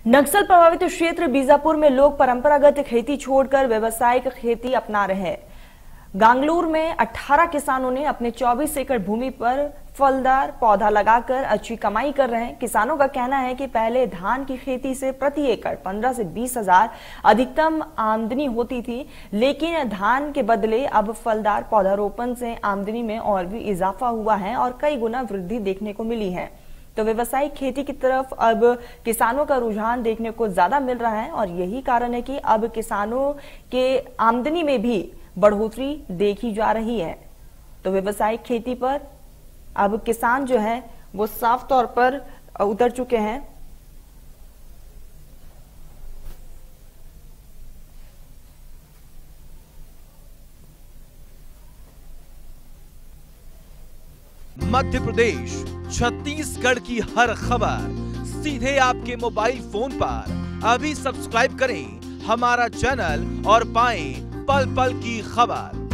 नक्सल प्रभावित क्षेत्र बीजापुर में लोग परंपरागत खेती छोड़कर व्यावसायिक खेती अपना रहे हैं। गांगलूर में 18 किसानों ने अपने 24 एकड़ भूमि पर फलदार पौधा लगाकर अच्छी कमाई कर रहे हैं। किसानों का कहना है कि पहले धान की खेती से प्रति एकड़ 15 से 20 हजार अधिकतम आमदनी होती थी, लेकिन धान के बदले अब फलदार पौधारोपण से आमदनी में और भी इजाफा हुआ है और कई गुना वृद्धि देखने को मिली है। तो व्यावसायिक खेती की तरफ अब किसानों का रुझान देखने को ज्यादा मिल रहा है और यही कारण है कि अब किसानों के आमदनी में भी बढ़ोतरी देखी जा रही है। तो व्यावसायिक खेती पर अब किसान जो है वो साफ तौर पर उतर चुके हैं। मध्य प्रदेश, छत्तीसगढ़ की हर खबर सीधे आपके मोबाइल फोन पर। अभी सब्सक्राइब करें हमारा चैनल और पाएं पल पल की खबर।